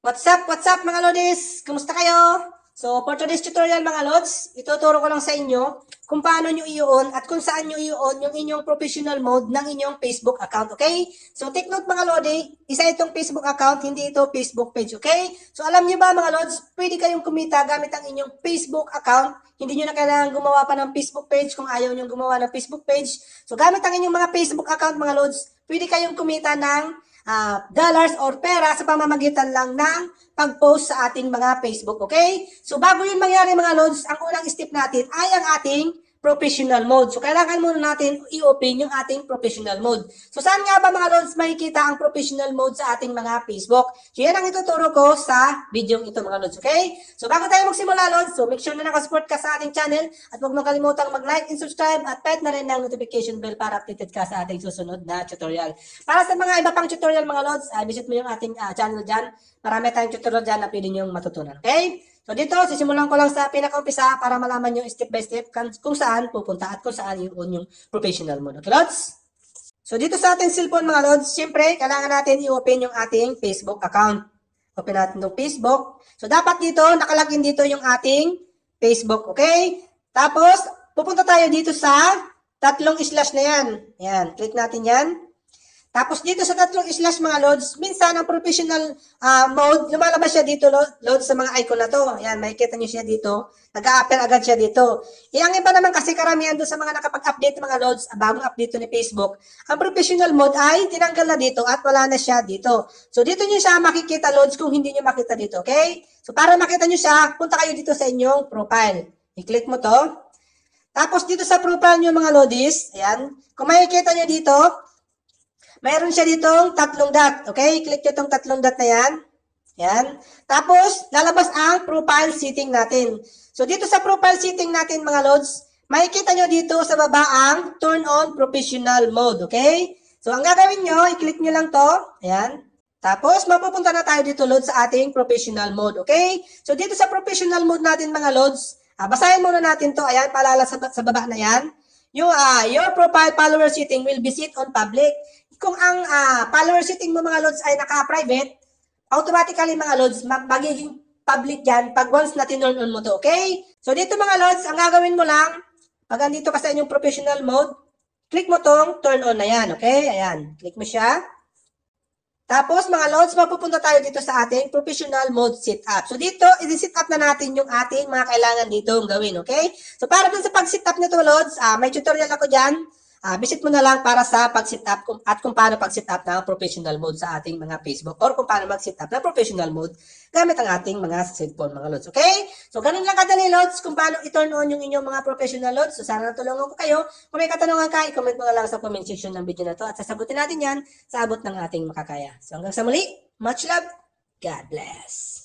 What's up mga lodis? Kumusta kayo? So, for today's tutorial mga lods, ituturo ko lang sa inyo kung paano nyo i-on at kung saan nyo i-on yung inyong professional mode ng inyong Facebook account, okay? So, take note mga lodi, isa itong Facebook account, hindi ito Facebook page, okay? So, alam nyo ba mga lods, pwede kayong kumita gamit ang inyong Facebook account. Hindi nyo na kailangan gumawa pa ng Facebook page kung ayaw nyo gumawa ng Facebook page. So, gamit ang inyong mga Facebook account mga lods, pwede kayong kumita ng dollars or pera sa pamamagitan lang ng pag-post sa ating mga Facebook, okay? So, bago yun mangyari mga lods, ang unang step natin ay ang ating professional mode. So, kailangan muna natin i-open yung ating professional mode. So, saan nga ba mga lods makikita ang professional mode sa ating mga Facebook? So, yan ang ituturo ko sa video ito mga lods, okay? So, bago tayo magsimula lods, so make sure na nakasupport ka sa ating channel at huwag mo kalimutang mag-like and subscribe at kahit na rin ang notification bell para updated ka sa ating susunod na tutorial. Para sa mga iba pang tutorial mga lods, visit mo yung ating channel dyan. Marami tayong tutorial dyan na pwede nyo matutunan, okay? So dito, sisimulan ko lang sa pinaka-umpisa para malaman nyo step by step kung saan pupunta at kung saan yung professional mode. Okay, Lods? So dito sa ating cellphone mga Lods, syempre, kailangan natin i-open yung ating Facebook account. Open natin itong Facebook. So dapat dito, nakalagin dito yung ating Facebook, okay? Tapos, pupunta tayo dito sa tatlong slash na yan. Yan, click natin yan. Tapos dito sa tatlong slash mga loads, minsan ang professional mode, lumalabas siya dito loads sa mga icon na to. Ayan, makikita nyo siya dito. Nag-a-appear agad siya dito. Ang iba naman kasi karamihan doon sa mga nakapag-update mga loads, bagong update ni Facebook, ang professional mode ay tinanggal na dito at wala na siya dito. So dito nyo siya makikita loads kung hindi nyo makita dito, okay? So para makita nyo siya, punta kayo dito sa inyong profile. I-click mo to. Tapos dito sa profile nyo mga loadis, ayan, kung makikita nyo dito, mayroon siya ditong tatlong dot. Okay? Click nyo itong tatlong dot na yan. Yan. Tapos, lalabas ang profile setting natin. So, dito sa profile setting natin, mga loads, makikita nyo dito sa baba ang turn on professional mode. Okay? So, ang gagawin nyo, i-click nyo lang to. Ayan. Tapos, mapupunta na tayo dito, loads, sa ating professional mode. Okay? So, dito sa professional mode natin, mga loads, basahin muna natin to. Ayan, paalala sa baba na yan. Your profile follower setting will be set on public. Kung ang follower setting mo mga loads ay naka-private, automatically mga loads, magiging public yan pag once na tinurn on mo to, okay? So dito mga loads, ang gagawin mo lang, pag andito ka sa inyong professional mode, click mo tong turn on na yan, okay? Ayan, click mo siya. Tapos mga loads, mapupunta tayo dito sa ating professional mode setup. So dito, i-set up na natin yung ating mga kailangan dito gawin, okay? So para dun sa pag-set up nito loads, may tutorial ako dyan. Visit mo na lang para sa pag-set up at kung paano pag-set up ng professional mode sa ating mga Facebook or kung paano mag-set up ng professional mode gamit ang ating mga cellphone mga loads, okay? So ganun lang kadali loads kung paano i-turn on yung inyong mga professional loads. So sana natulungan ko kayo. Kung may katanungan ka, i-comment mo na lang sa comment section ng video na to at sasagutin natin yan sa abot ng ating makakaya. So hanggang sa muli, much love, God bless.